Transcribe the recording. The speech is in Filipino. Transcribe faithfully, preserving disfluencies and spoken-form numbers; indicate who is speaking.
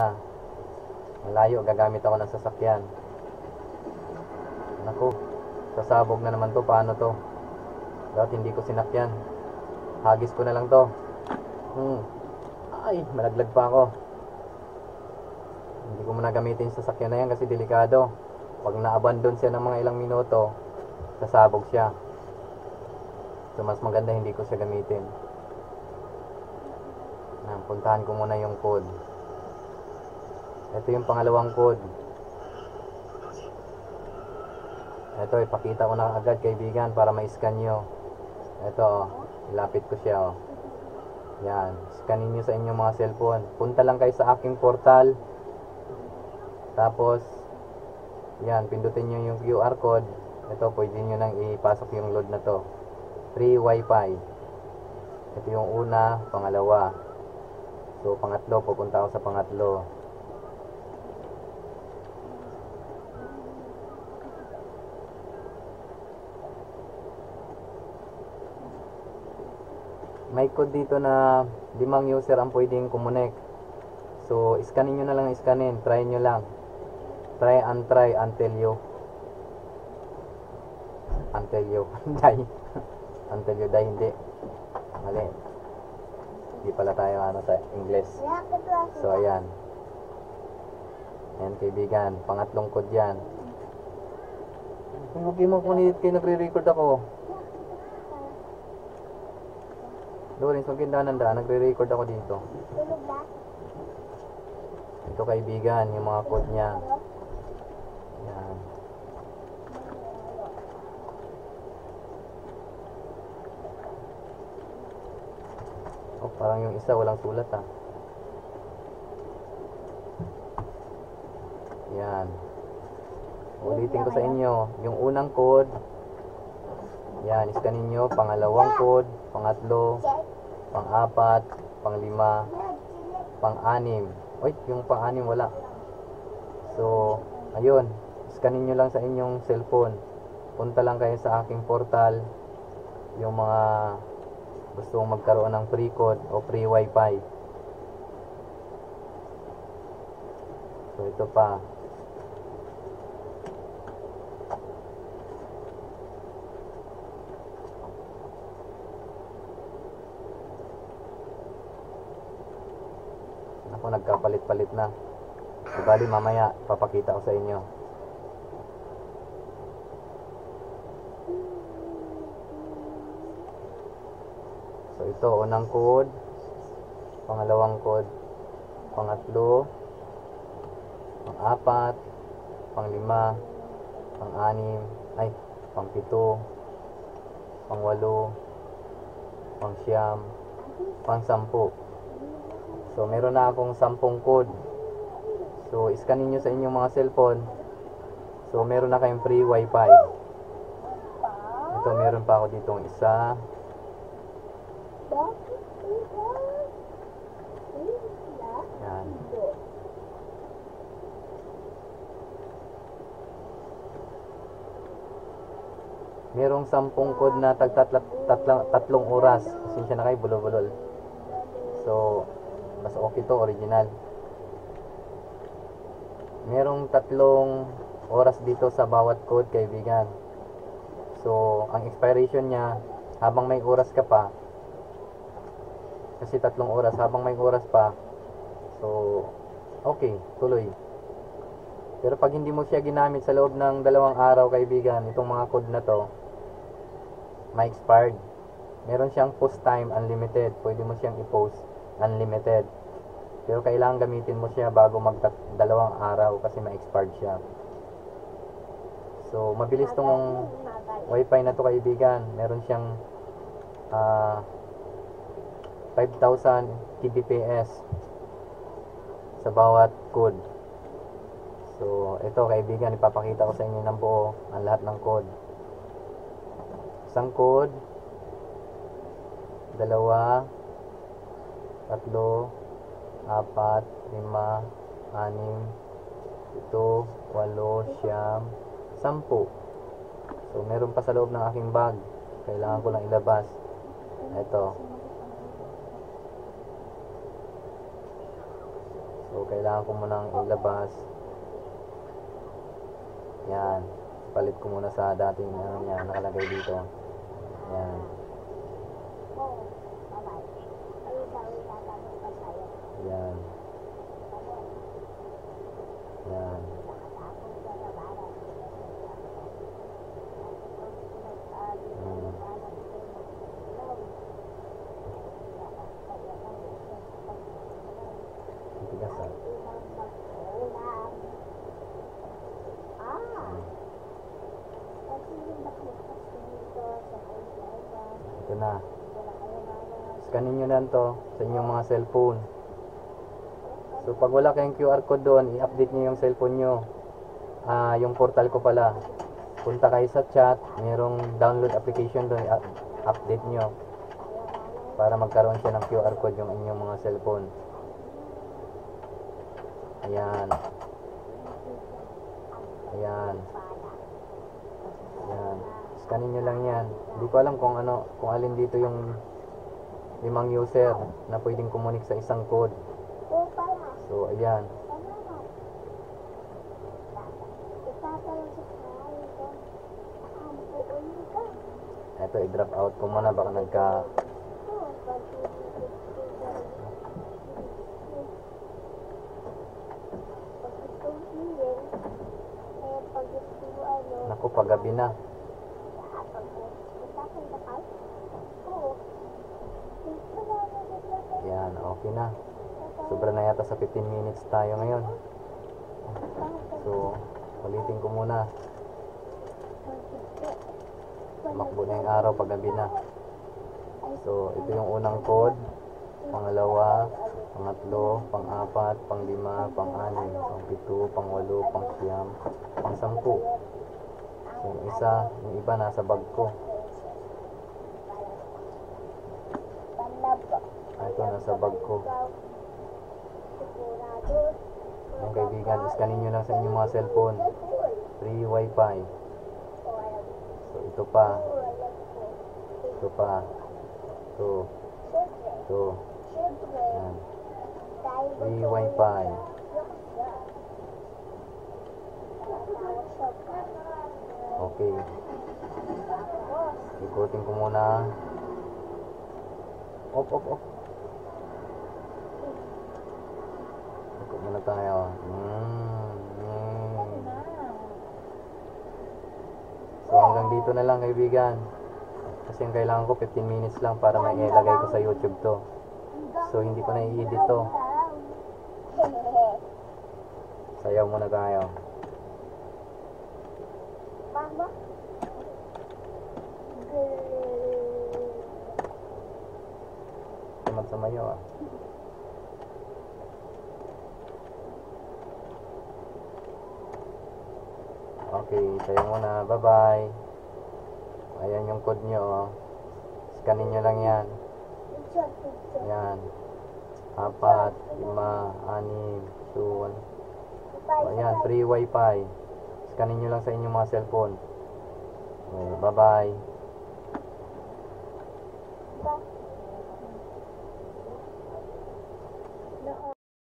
Speaker 1: Malayo, gagamit ako ng sasakyan. Naku, sasabog na naman to. Paano to? Dapat hindi ko sinakyan. Hagis ko na lang to. Hmm. Ay, malaglag pa ako. Hindi ko muna gamitin sa sasakyan na yan kasi delikado. Pag na-abandon siya ng mga ilang minuto, sasabog siya. So mas maganda hindi ko siya gamitin. Nah, puntahan ko muna yung code. Ito yung pangalawang code. Ito, ipakita ko na agad kaibigan para ma-scan nyo. Ito, ilapit ko siya. Oh. Yan, scanin nyo sa inyong mga cellphone. Punta lang kayo sa aking portal. Tapos, yan, pindutin nyo yung Q R code. Ito, pwede nyo nang ipasok yung load na to. Free wifi. Ito yung una, pangalawa. So, pangatlo, pupunta ako sa pangatlo. May code dito na limang user ang pwedeng kumonek. So, scanin nyo na lang, scanin. Try nyo lang. Try and try until you until you die. Until you die, hindi. Mali. Hindi pala tayo ano sa English. So, ayan. Ayan, kaibigan. Pangatlong code yan. Kung okay mo kung kayo nagre-record ako. Doris, magkindahan-dahan. Nagre-record ako dito. Ito kaibigan, yung mga code niya. Yan. Oh, parang yung isa walang sulat ah. Yan. Ulitin ko sa inyo. Yung unang code. Yan, scanin nyo. Pangalawang code. Pangatlo. Pang-apat. Panglima. Pang-anim. Uy, yung pang-anim wala. So, ayun. Scanin nyo lang sa inyong cellphone. Punta lang kayo sa aking portal. Yung mga gusto magkaroon ng free code o free wifi. So, ito pa. Ako nagkapalit-palit na. Ibali mamaya papakita ko sa inyo. So ito unang code, pangalawang code, pangatlo, pang-apat, panglima, pang-anim, ay pang-pito, pang-walo, pang-siyam, pang-sampu. So, meron na akong sampung code. So, scanin nyo sa inyong mga cellphone. So, meron na kayong free wifi. Ito, meron pa ako ditong isa. Yan. Merong sampung code na tag-tatlong oras. Pasensya na kayo, bulol-bulol. So, mas okay to, original. Merong tatlong oras dito sa bawat code, kaibigan. So, ang expiration niya, habang may oras ka pa, kasi tatlong oras, habang may oras pa, so, okay, tuloy. Pero pag hindi mo siya ginamit sa loob ng dalawang araw, kaibigan, itong mga code na to, may expired. Meron siyang post time unlimited. Pwede mo siyang i-post unlimited. Pero kailangan gamitin mo siya bago mag dalawang araw kasi ma-expired siya. So, mabilis tong wifi na to, kaibigan. Meron siyang uh, five thousand kbps sa bawat code. So, ito kaibigan, ipapakita ko sa inyo ng buo ang lahat ng code. Isang code, dalawa, tatlo, apat, lima, anim, ito, walo, siyam, sampu. So, meron pa sa loob ng aking bag. Kailangan ko lang ilabas. Ito. So, So, kailangan ko munang ilabas. Yan. Palit ko muna sa dating ano niya, nakalagay dito. Yan. Yan. Yan. Hmm. Ang tigas, ah. Ito na. Scanin nyo lang to sa inyong mga cellphone. So pag wala kayong Q R code doon, i-update nyo yung cellphone nyo. Ah, yung portal ko pala. Punta kayo sa chat, mayroong download application doon, update nyo para magkaroon siya ng Q R code yung inyong mga cellphone. Ayan. Ayan. Ayan. Scanin nyo lang yan. Hindi ko alam kung ano, kung alin dito yung limang user na pwedeng kumunik sa isang code. So, ayan. Ito, i-drop out ko muna. Baka nagka... Naku, paggabi na. Yan, okay na. Sobra na yata sa fifteen minutes tayo ngayon. So, ulitin ko muna. Tumakbo na yung araw, paggabi na. So, ito yung unang code. Pangalawa, pangatlo, pang-apat, pang-lima, pang-anim, pang-pito, pang-walo, pang-siyam, pang-sampu. So, yung isa, yung iba nasa bag ko. Ito, nasa bag ko. Yung kaibigan, scanin nyo lang sa inyong mga cellphone. Free wifi. So, ito pa. Ito pa. Ito. Ito. Yan. Free wifi. Okay. Ikutin ko muna. Off, off, off. Ikot muna tayo. Mm, mm. So, hanggang dito na lang, kaibigan. Kasi ang kailangan ko fifteen minutes lang para may ilagay ko sa YouTube to. So, hindi ko na i-edit to. Sayaw muna tayo.
Speaker 2: Mama?
Speaker 1: Tamad sa mayo, ah. Okay, sayo muna. Bye-bye. Ayan yung code nyo, oh. Scanin nyo lang yan. Yan. Apat, lima, anim, two, one. Ayan, free wifi. Scanin nyo lang sa inyong mga cellphone. Okay, bye-bye.
Speaker 2: Bye.